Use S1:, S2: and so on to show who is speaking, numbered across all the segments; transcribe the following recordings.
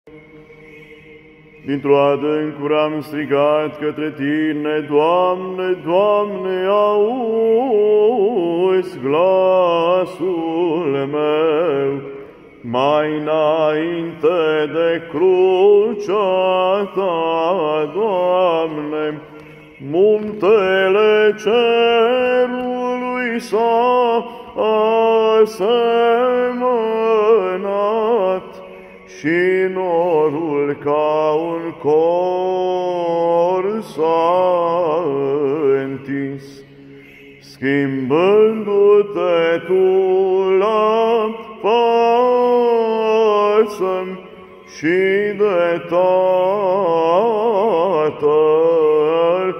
S1: Dintr-o adâncură am strigat către Tine, Doamne, Doamne, auzi glasul meu. Mai înainte de crucea Ta, Doamne, muntele cerului s-a asemănat și norul ca un cor s-a întins. Schimbându-te Tu la față și de Tatăl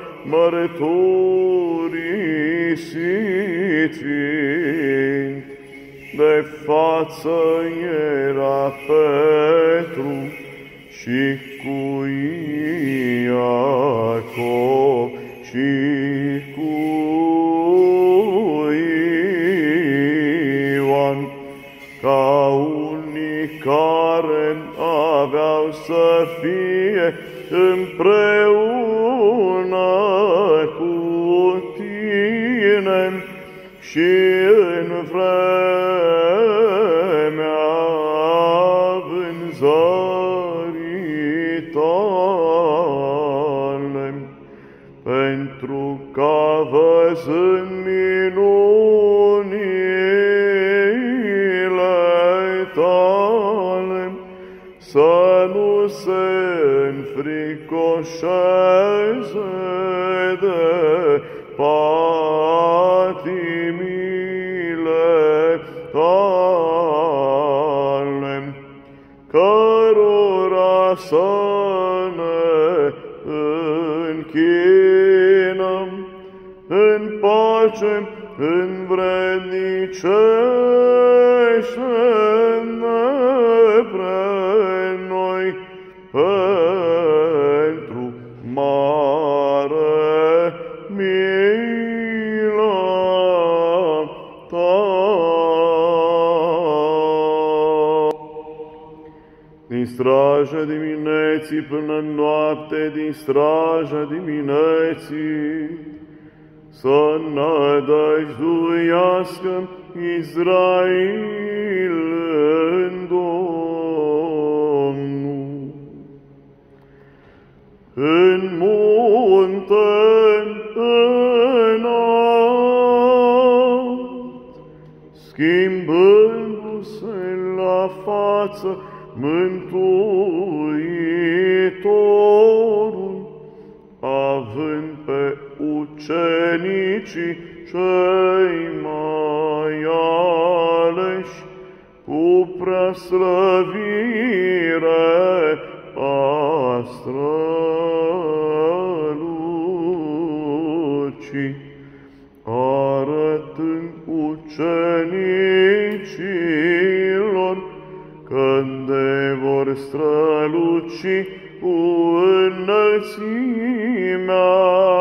S1: mărturisit fiind, de față era Petru și cu Iacov și cu Ioan, ca unii care aveau să fie împreună cu Tine și în vremea vânzării Tale, pentru ca văzând minunile Tale să nu se înfricoșeze de patimile Tale, cărora să ne închinăm în pace, învrednicește-ne pre noi pentru mare mila Ta. Din straja dimineții până noapte, din straja dimineții, să nădăjduiască Israel în Domnul. În munte înalt, schimbându-se la față Mântuitorul, având pe ucenicii cei mai aleși cu preaslăvire a strălucii, arătând ucenicilor că de vor străluci cu înălțimea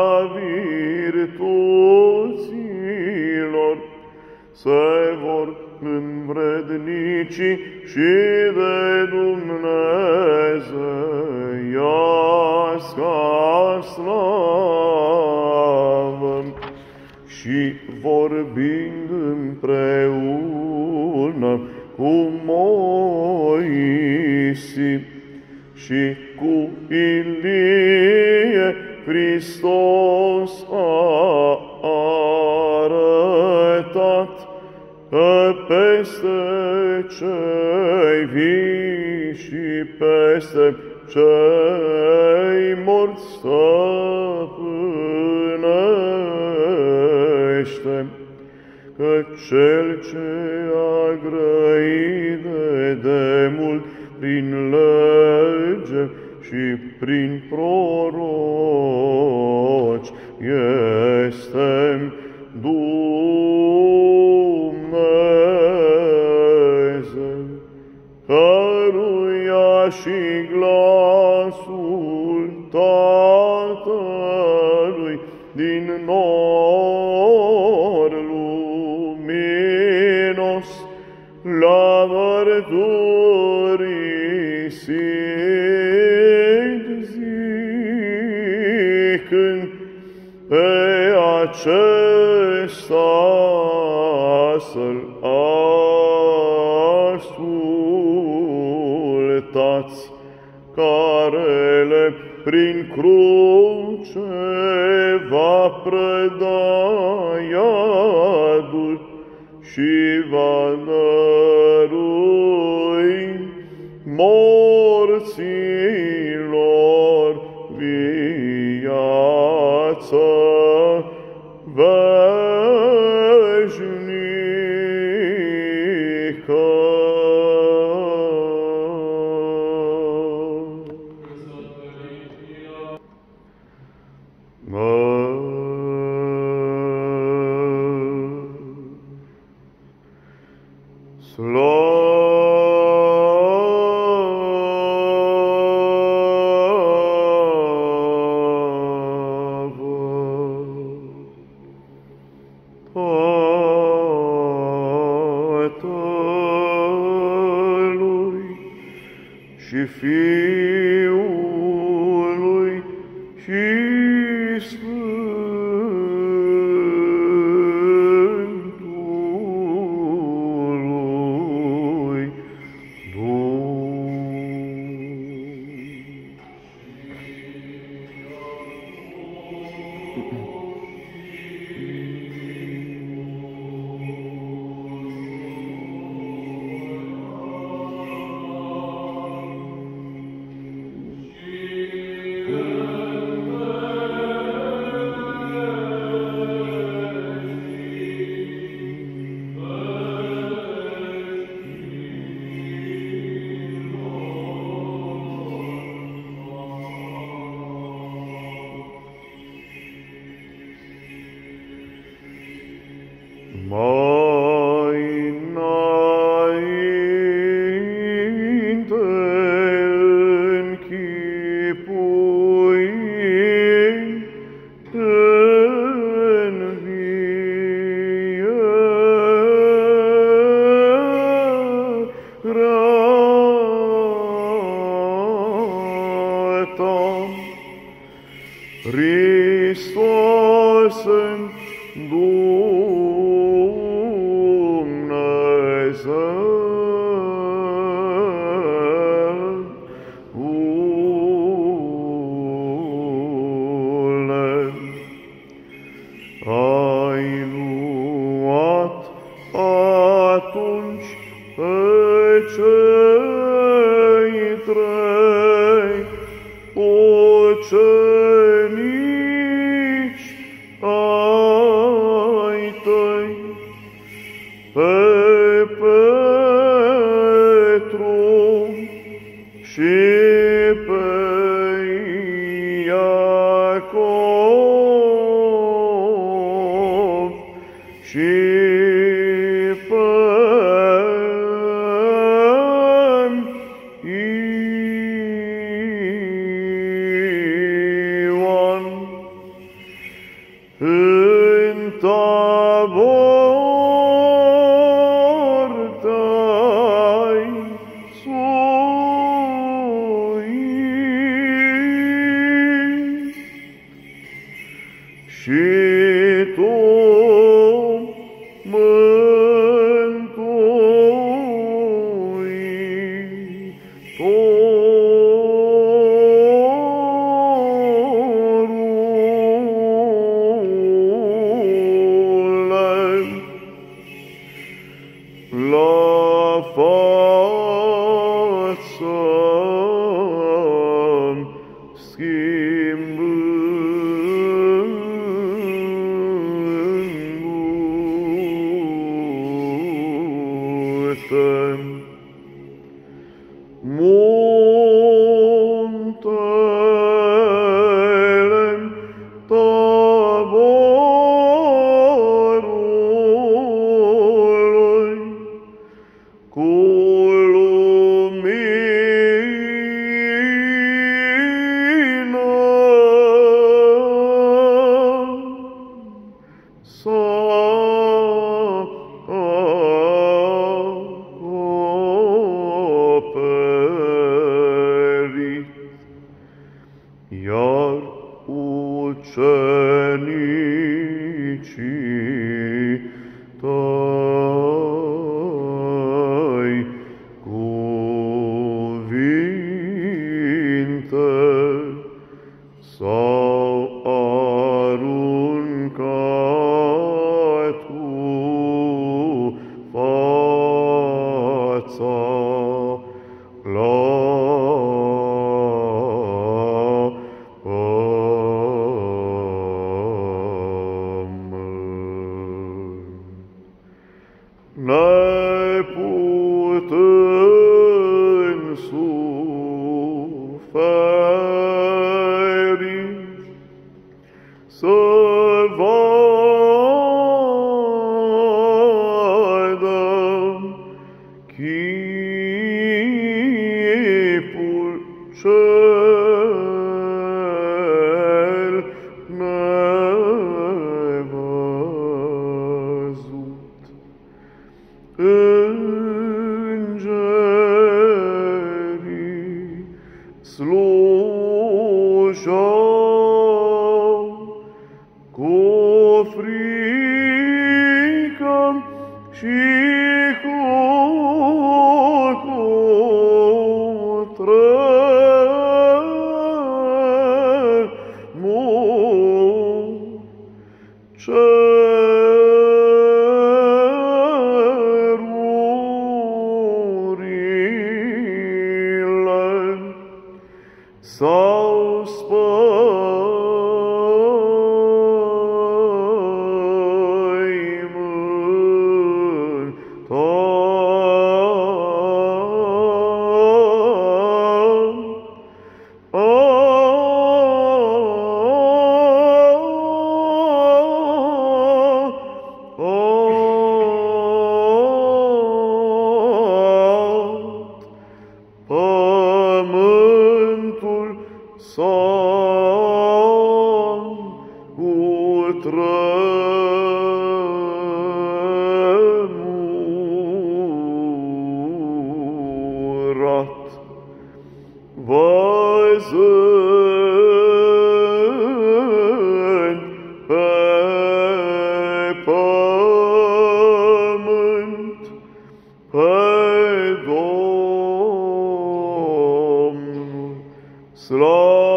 S1: virtuților, se vor învrednici și de dumnezeiasca slavă și vorbind împreună cu Moise și cu Ilie, Hristos a arătat că peste cei vii și peste cei morți stăpânește, că cel ce a grăit de demult prin lege și prin proroci este Dumnezeu, căruia și glasul Tatălui din nor luminos la mărturisi zicând, pe acesta să-l ascultați, carele prin cruce va preda iadul și va dărui morților viață veșnică. Tatălui și Fiului și Sfântului Duh. Mai înainte închipui învierea ta, Hristos în ai luat atunci pe cei trei ucenici ai tăi, pe Petru și pe Iacov și pe Ioan în tabor te-ai suit și tu la față schimbându-te ferit să-L vadă chipul cel nevăzut. Îngerii slujeau cu frică și cu tremur cerurile s-au pământul s-a cutremurat, văzând pe pământ pe Domnul, slavă